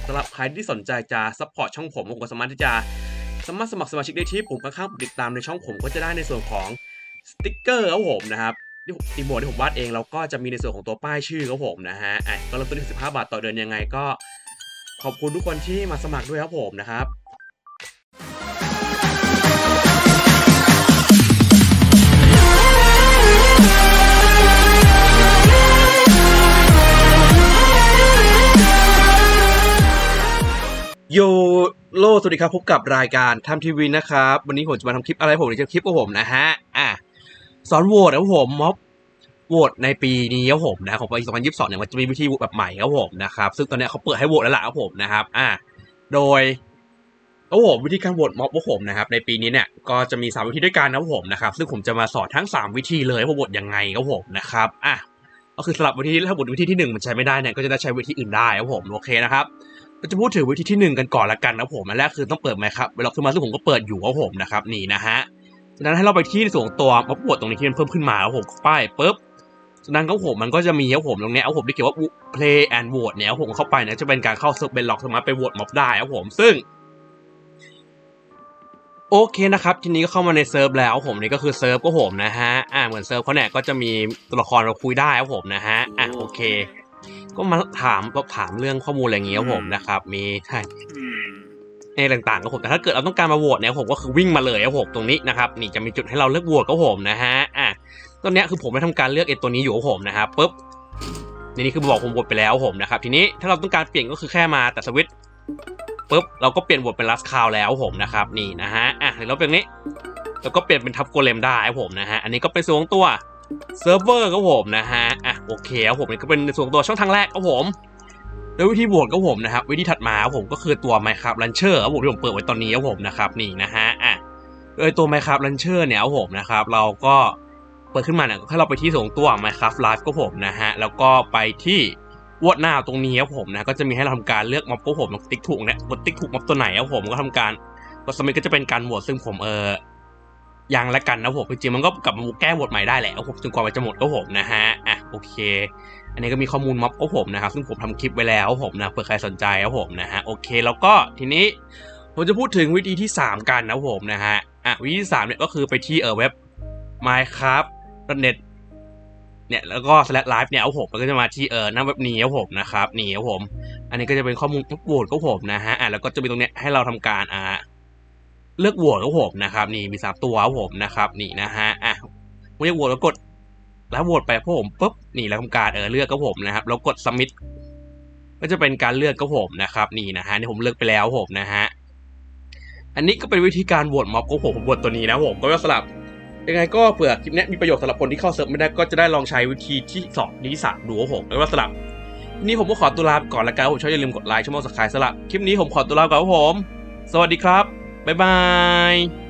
สำหรับใครที่สนใจจะซัพพอร์ตช่องผมก็สามารถที่จะสมัครสมาชิกได้ที่ปุ่มข้างๆติดตามในช่องผมก็จะได้ในส่วนของสติ๊กเกอร์ครับผมนะครับที่อีโมที่ผมวาดเองแล้วก็จะมีในส่วนของตัวป้ายชื่อครับผมนะฮะก็เริ่มต้นที่15 บาทต่อเดือนยังไงก็ขอบคุณทุกคนที่มาสมัครด้วยครับผมนะครับโยโลสวัสดีครับพบกับรายการทำทีวีนะครับวันนี้ผมจะมาทำคลิปอะไรผมจะคลิปของผมนะฮะสอนโหวตครับผมม็อบโหวตในปีนี้ครับผมนะของปี2022เนี่ยมันจะมีวิธีโหวตแบบใหม่ครับผมนะครับซึ่งตอนนี้เขาเปิดให้โหวตแล้วล่ะครับผมนะครับโดยครับผมวิธีการโหวตม็อบของผมนะครับในปีนี้เนี่ยก็จะมี3วิธีด้วยกันครับผมนะครับซึ่งผมจะมาสอนทั้ง3วิธีเลยว่าโหวตยังไงครับผมนะครับก็คือสลับวิธีถ้าวิธีที่1มันใช้ไม่ได้เนี่ยก็จะได้ใช้วิธีอื่นได้ครับผมโอเคนะครับเราจะพูดถึงวิธีที่1กันก่อนละกันนะผมอันแรกคือต้องเปิดไหมครับเวลาขึ้นมาซึ่งผมก็เปิดอยู่ครับผมนะครับนี่นะฮะจากนั้นให้เราไปที่ส่วนตัวม็อบโหวตตรงนี้ที่มันเพิ่มขึ้นมาครับผมป้ายปุ๊บจากนั้นครับผมมันก็จะมีครับผมตรงนี้ครับผมที่เขียนว่า play and vote เนี่ยครับผมเข้าไปเนี่ยจะเป็นการเข้าเซิร์ฟเบนล็อกสามารถไปโหวตม็อบได้ครับผมซึ่งโอเคนะครับทีนี้ก็เข้ามาในเซิร์ฟแล้วผมนี่ก็คือเซิร์ฟก็ผมนะฮะเหมือนเซิร์ฟเขาเนี่ยก็จะมีตัวละครเราคุยได้ครับผมนะฮะโอเคก็มาถามเรื่องข้อมูลอะไรอย่างเงี้ยครับผมนะครับมีใช่ต่างๆครับผมแต่ถ้าเกิดเราต้องการมาโหวตเนี่ยผมก็คือวิ่งมาเลยครับผมตรงนี้นะครับนี่จะมีจุดให้เราเลือกโหวตครับผมนะฮะตัวเนี้ยคือผมได้ทำการเลือกตัวนี้อยู่ครับผมนะครับปุ๊บนี่คือบอกผมโหวตไปแล้วผมนะครับทีนี้ถ้าเราต้องการเปลี่ยนก็คือแค่มาแต่สวิตช์ปุ๊บเราก็เปลี่ยนโหวตเป็นลัสคาวแล้วผมนะครับนี่นะฮะหรือเราเป็นนี้แล้วก็เปลี่ยนเป็นทับโกเลมได้ครับผมนะฮะอันนี้ก็เป็นส่วนของตัวเซิร์ฟเวอร์ครับผมนะฮะโอเคครับผมนี่ก็เป็นส่วนของตัวช่องทางแรกครับผมโดยวิธีโหวตครับผมนะครับวิธีถัดมาครับผมก็คือตัว Minecraft Launcher ครับผมที่ผมเปิดไว้ตอนนี้ครับผมนะครับนี่นะฮะโดยตัว Minecraft Launcher เนี่ยครับผมนะครับเราก็เปิดขึ้นมาเนี่ยถ้าเราไปที่ส่วนตัว Minecraft Live ก็ผมนะฮะแล้วก็ไปที่โหวตหน้าตรงนี้ครับผมนะก็จะมีให้เราทำการเลือกม็อบก็ผมติ๊กถูกเนี่ยกดติ๊กถูกม็อบตัวไหนครับผมก็ทำการกดสมิธก็จะเป็นการโหวตซึ่งผมยังละกันนะผมจริงๆมันก็กลับมาแก้โหวตใหม่ได้แหละผมจนกว่ามันจะหมดก็ผมนะฮะโอเคอันนี้ก็มีข้อมูลม็อบก็ผมนะครับซึ่งผมทำคลิปไว้แล้วผมนะเผื่อใครสนใจครับผมนะฮะโอเคแล้วก็ทีนี้ผมจะพูดถึงวิธีที่3กันนะผมนะฮะวิธีที่3เนี่ยก็คือไปที่เว็บ minecraft.net เนี่ยแล้วก็ /live เนี่ยผมมันก็จะมาที่หน้าเว็บนี้ครับผมนะครับนี่ครับผมอันนี้ก็จะเป็นข้อมูลโหวตก็ผมนะฮะแล้วก็จะมีตรงเนี้ยให้เราทำการเลือกโหวตครับผมนะครับนี่มี3ตัวครับผมนะครับนี่นะฮะผมจะโหวตแล้วกดแล้วโหวตไปผมปุ๊บนี่แล้วทำการเลือกครับผมนะครับแล้วกด submit ก็จะเป็นการเลือกครับผมนะครับนี่นะฮะนี่ผมเลือกไปแล้วผมนะฮะอันนี้ก็เป็นวิธีการโหวตม็อบของผมโหวตตัวนี้นะผมก็สลับยังไงก็เผื่อคลิปนี้มีประโยชน์สำหรับคนที่เข้าเซิร์ฟไม่ได้ก็จะได้ลองใช้วิธีที่2ที่3ดูครับผมแล้วก็สลับนี่ผมก็ขอตัวลาก่อนละกันผมช่วยอย่าลืมกดไลค์ช่องซับสไครบ์สลับคลิปนี้ผมขอตัวลาก่อนครับผมสวัสดีครับบ๊ายบาย